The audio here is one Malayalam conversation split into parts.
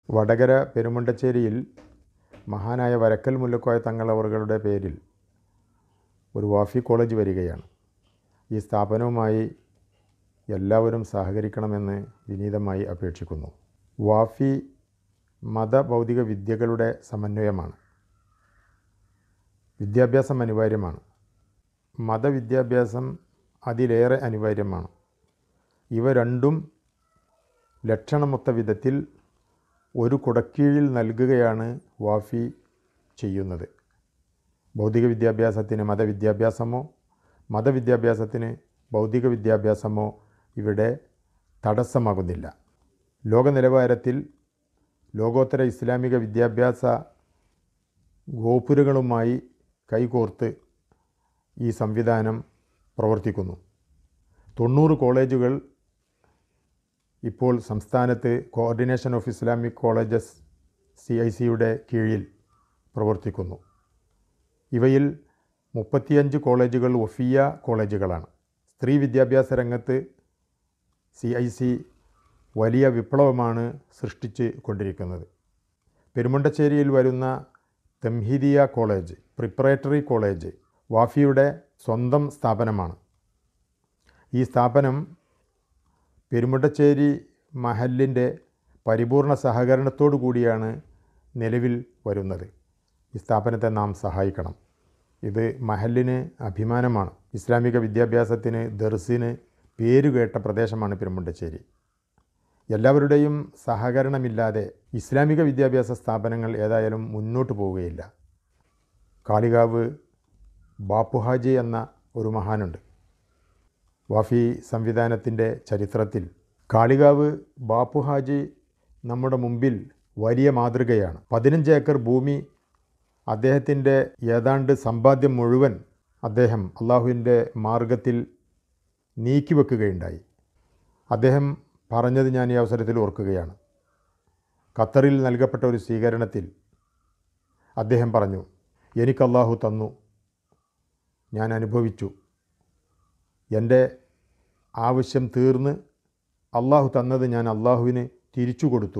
വടകര പെരുമുണ്ടച്ചേരിയിൽ മഹാനായ വരക്കൽ മുല്ലക്കോയ തങ്ങൾ അവറുകളുടെ പേരിൽ ഒരു വാഫി കോളേജ് വരികയാണ്. ഈ സ്ഥാപനവുമായി എല്ലാവരും സഹകരിക്കണമെന്ന് വിനീതമായി അപേക്ഷിക്കുന്നു. വാഫി മതഭൗതിക വിദ്യകളുടെ സമന്വയമാണ്. വിദ്യാഭ്യാസം അനിവാര്യമാണ്. മതവിദ്യാഭ്യാസം അതിലേറെ അനിവാര്യമാണ്. ഇവ രണ്ടും ലക്ഷണമൊത്ത വിധത്തിൽ ഒരു കുടക്കീഴിൽ നൽകുകയാണ് വാഫി ചെയ്യുന്നത്. ഭൗതിക വിദ്യാഭ്യാസത്തിന് മതവിദ്യാഭ്യാസമോ മതവിദ്യാഭ്യാസത്തിന് ഭൗതിക വിദ്യാഭ്യാസമോ ഇവിടെ തടസ്സമാകുന്നില്ല. ലോക നിലവാരത്തിൽ ലോകോത്തര ഇസ്ലാമിക വിദ്യാഭ്യാസ ഗോപുരങ്ങളുമായി കൈകോർത്ത് ഈ സംവിധാനം പ്രവർത്തിക്കുന്നു. 90 കോളേജുകൾ ഇപ്പോൾ സംസ്ഥാനത്ത് കോർഡിനേഷൻ ഓഫ് ഇസ്ലാമിക് കോളേജസ് CICയുടെ കീഴിൽ പ്രവർത്തിക്കുന്നു. ഇവയിൽ 35 കോളേജുകൾ വഫിയ കോളേജുകളാണ്. സ്ത്രീ വിദ്യാഭ്യാസ രംഗത്ത് CIC വലിയ വിപ്ലവമാണ് സൃഷ്ടിച്ച് കൊണ്ടിരിക്കുന്നത്. പെരുമുണ്ടച്ചേരിയിൽ വരുന്ന തംഹീദിയ കോളേജ്, പ്രിപ്പറേറ്ററി കോളേജ് വാഫിയുടെ സ്വന്തം സ്ഥാപനമാണ്. ഈ സ്ഥാപനം പെരുമുണ്ടച്ചേരി മഹല്ലിൻ്റെ പരിപൂർണ സഹകരണത്തോടു കൂടിയാണ് നിലവിൽ വരുന്നത്. ഈ സ്ഥാപനത്തെ നാം സഹായിക്കണം. ഇത് മഹല്ലിന് അഭിമാനമാണ്. ഇസ്ലാമിക വിദ്യാഭ്യാസത്തിന് ദർസിന് പേരുകേട്ട പ്രദേശമാണ് പെരുമുണ്ടച്ചേരി. എല്ലാവരുടെയും സഹകരണമില്ലാതെ ഇസ്ലാമിക വിദ്യാഭ്യാസ സ്ഥാപനങ്ങൾ ഏതായാലും മുന്നോട്ട് പോവുകയില്ല. കാളികാവ് ബാപ്പുഹാജി എന്ന ഒരു മഹാനുണ്ട്. വാഫി സംവിധാനത്തിൻ്റെ ചരിത്രത്തിൽ കാളികാവ് ബാപ്പുഹാജി നമ്മുടെ മുമ്പിൽ വലിയ മാതൃകയാണ്. 15 ഏക്കർ ഭൂമി അദ്ദേഹത്തിൻ്റെ ഏതാണ്ട് സമ്പാദ്യം മുഴുവൻ അദ്ദേഹം അള്ളാഹുവിൻ്റെ മാർഗത്തിൽ നീക്കിവെക്കുകയുണ്ടായി. അദ്ദേഹം പറഞ്ഞത് ഞാൻ ഈ അവസരത്തിൽ ഓർക്കുകയാണ്. ഖത്തറിൽ നൽകപ്പെട്ട ഒരു സ്വീകരണത്തിൽ അദ്ദേഹം പറഞ്ഞു, എനിക്ക് അള്ളാഹു തന്നു, ഞാൻ അനുഭവിച്ചു, എൻ്റെ ആവശ്യം തീർന്ന് അള്ളാഹു തന്നത് ഞാൻ അള്ളാഹുവിന് തിരിച്ചു കൊടുത്തു.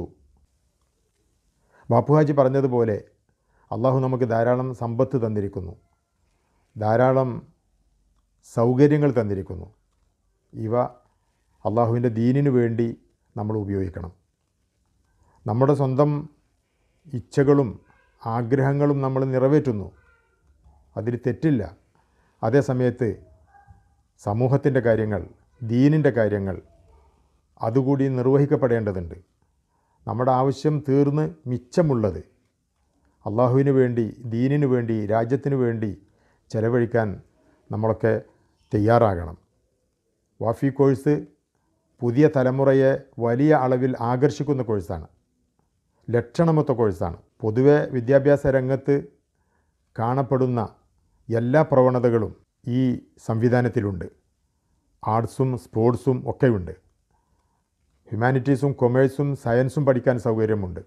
ബാപ്പുഹാജി പറഞ്ഞതുപോലെ അള്ളാഹു നമുക്ക് ധാരാളം സമ്പത്ത് തന്നിരിക്കുന്നു, ധാരാളം സൗകര്യങ്ങൾ തന്നിരിക്കുന്നു. ഇവ അള്ളാഹുവിൻ്റെ ദീനിനു വേണ്ടി നമ്മൾ ഉപയോഗിക്കണം. നമ്മുടെ സ്വന്തം ഇച്ഛകളും ആഗ്രഹങ്ങളും നമ്മൾ നിറവേറ്റുന്നു, അതിൽ തെറ്റില്ല. അതേസമയത്ത് സമൂഹത്തിൻ്റെ കാര്യങ്ങൾ, ദീനിൻ്റെ കാര്യങ്ങൾ അതുകൂടി നിർവഹിക്കപ്പെടേണ്ടതുണ്ട്. നമ്മുടെ ആവശ്യം തീർന്ന് മിച്ചമുള്ളത് അള്ളാഹുവിന് വേണ്ടി, ദീനിനു വേണ്ടി, രാജ്യത്തിനു വേണ്ടി ചെലവഴിക്കാൻ നമ്മളൊക്കെ തയ്യാറാകണം. വാഫി കോഴ്സ് പുതിയ തലമുറയെ വലിയ അളവിൽ ആകർഷിക്കുന്ന കോഴ്സാണ്. ലക്ഷണമൊത്ത കോഴ്സാണ്. പൊതുവെ വിദ്യാഭ്യാസ രംഗത്ത് കാണപ്പെടുന്ന എല്ലാ പ്രവണതകളും ഈ സംവിധാനത്തിലുണ്ട്. ആർട്സും സ്പോർട്സും ഒക്കെയുണ്ട്. ഹ്യൂമാനിറ്റീസും കൊമേഴ്സും സയൻസും പഠിക്കാൻ സൗകര്യമുണ്ട്.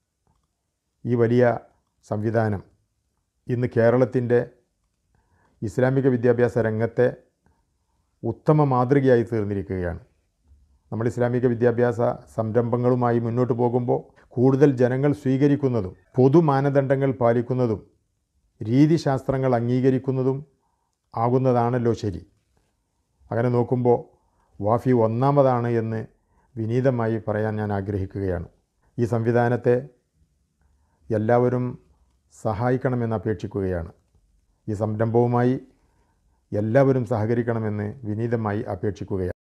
ഈ വലിയ സംവിധാനം ഇന്ന് കേരളത്തിൻ്റെ ഇസ്ലാമിക വിദ്യാഭ്യാസ രംഗത്തെ ഉത്തമ മാതൃകയായി തീർന്നിരിക്കുകയാണ്. നമ്മൾ ഇസ്ലാമിക വിദ്യാഭ്യാസ സംരംഭങ്ങളുമായി മുന്നോട്ട് പോകുമ്പോൾ കൂടുതൽ ജനങ്ങൾ സ്വീകരിക്കുന്നതും പൊതുമാനദണ്ഡങ്ങൾ പാലിക്കുന്നതും രീതിശാസ്ത്രങ്ങൾ അംഗീകരിക്കുന്നതും ആകുന്നതാണല്ലോ ശരി. അങ്ങനെ നോക്കുമ്പോൾ വാഫി ഒന്നാമതാണ് എന്ന് വിനീതമായി പറയാൻ ഞാൻ ആഗ്രഹിക്കുകയാണ്. ഈ സംവിധാനത്തെ എല്ലാവരും സഹായിക്കണമെന്ന് അപേക്ഷിക്കുകയാണ്. ഈ സംരംഭവുമായി എല്ലാവരും സഹകരിക്കണമെന്ന് വിനീതമായി അപേക്ഷിക്കുകയാണ്.